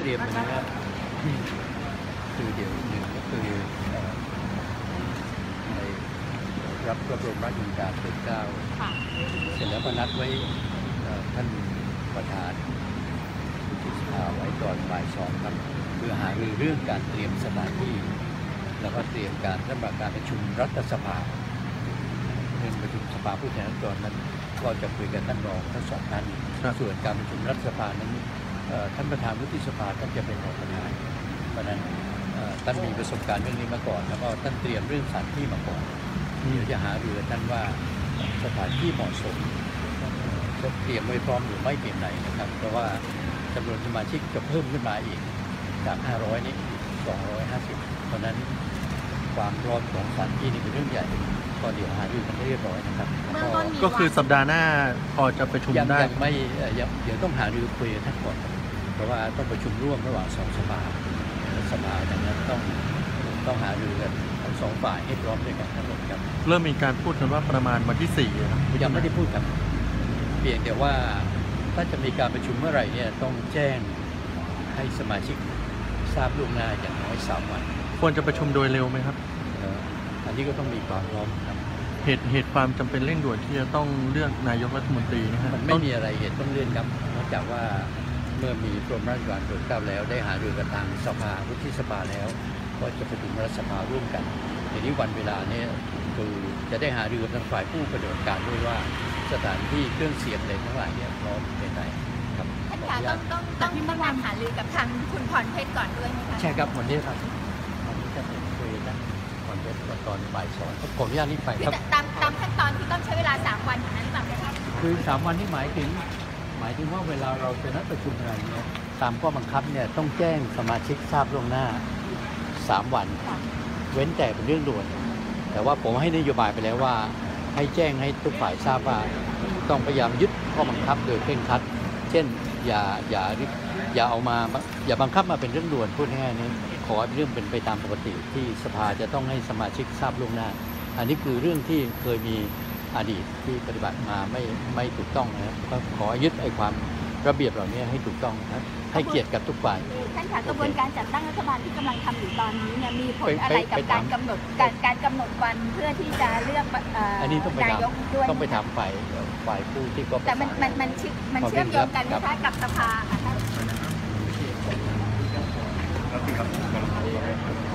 รียมนะครับคือเดี๋ยวหนึ่งก็คือในรับพระบรมราชโองการโปรดเกล้าเสร็จแล้วก็นัดไว้ท่านประธานวุฒิสภาไว้ตอนบ่ายสองครับเพื่อหารือเรื่องการเตรียมสถานที่แล้วก็เตรียมการสำหรับการประชุมรัฐสภาเรื่องประชุมสภาผู้แทนราษฎรนั้นก็จะคุยกับท่านรองทั้งสองท่านส่วนการประชุมรัฐสภานั้นท่านประธานวุฒิสภาท่านจะเป็นรองประธานเพราะนั้นท่านมีประสบการณ์เรื่องนี้มาก่อนแล้วก็ท่านเตรียมเรื่องสถานที่มาก่อนเดี๋ยวจะหารือท่านว่าสถานที่เหมาะสมจะเตรียมไว้พร้อมหรือไม่เพียงไหนนะครับเพราะว่าจำนวนสมาชิกจะเพิ่มขึ้นมาอีกจาก500นี้250เพราะนั้นความพร้อมของสถานที่นี่เป็นเรื่องใหญ่ก็เดี๋ยวหารือกันเรียบร้อยนะครับก็คือสัปดาห์หน้าพอจะประชุมได้ยังไม่เดี๋ยวต้องหารือคุยกันทั้งหมดเพราะว่าต้องประชุมร่วมระหว่างสองสภาดังนั้นต้องหารือกันทั้งสองฝ่ายให้พร้อมด้วยกันทั้งหมดครับเริ่มมีการพูดกันว่าประมาณวันที่4ครับยังไม่ได้พูดครับเพียงแต่ว่าถ้าจะมีการประชุมเมื่อไหร่เนี่ยต้องแจ้งให้สมาชิกทราบล่วงหน้าอย่างน้อย3 วันควรจะประชุมโดยเร็วไหมครับอันนี้ก็ต้องมีความพร้อมครับเหตุความจำเป็นเร่งด่วนที่จะต้องเลือกนายกรัฐมนตรีนะฮะมันไม่มีอะไรเหตุต้องเลื่อนครับนอกจากว่าเมื่อมีกรมราชการโปรดเกล้าแล้วได้หารือกับทางสภาวุฒิสภาแล้วก็จะประชุมรัฐสภาร่วมกันทีนี้วันเวลานี้คือจะได้หารือกับทางฝ่ายผู้ปฏิบัติการด้วยว่าสถานที่เครื่องเสียงอะไรทั้งหลายเนี่ยพร้อมเป็นไหนครับท่านคะต้องการหารือกับทางคุณพรเพชรก่อนด้วยไหมคะใช่ครับวันนี้ครับวันนี้จะเป็นคุยกันพรเพชรตอนบ่ายสองขออนุญาตนี้ไปครับตามขั้นตอนที่ต้องใช้เวลา3 วันอย่างนั้นหรือเปล่าคะคือ3 วันนี่หมายถึงว่าเวลาเราจะนัดประชุมอะไรเนี่ยตามข้อบังคับเนี่ยต้องแจ้งสมาชิกทราบล่วงหน้า3 วันเว้นแต่เป็นเรื่องด่วนแต่ว่าผมให้นโยบายไปแล้วว่าให้แจ้งให้ทุกฝ่ายทราบว่าต้องพยายามยึดข้อบังคับโดยเคร่งครัดเช่นอย่าเอามาอย่าบังคับมาเป็นเรื่องด่วนพูดง่ายๆนี้ขอให้เรื่องเป็นไปตามปกติที่สภาจะต้องให้สมาชิกทราบล่วงหน้าอันนี้คือเรื่องที่เคยมีอดีตที่ปฏิบัติมาไม่ถูกต้องนะครับก็ขอยึดไอ้ความระเบียบเหล่านี้ให้ถูกต้องนะครับให้เกียรติกับทุกฝ่ายท่านคะกระบวนการจัดตั้งรัฐบาลที่กำลังทำอยู่ตอนนี้เนี่ยมีผลอะไรกับการกำหนดวันเพื่อที่จะเลือกนายกด้วยต้องไปถามฝ่ายผู้ที่ก็แต่มันเชื่อมโยงกันนะคะกับสภาค่ะ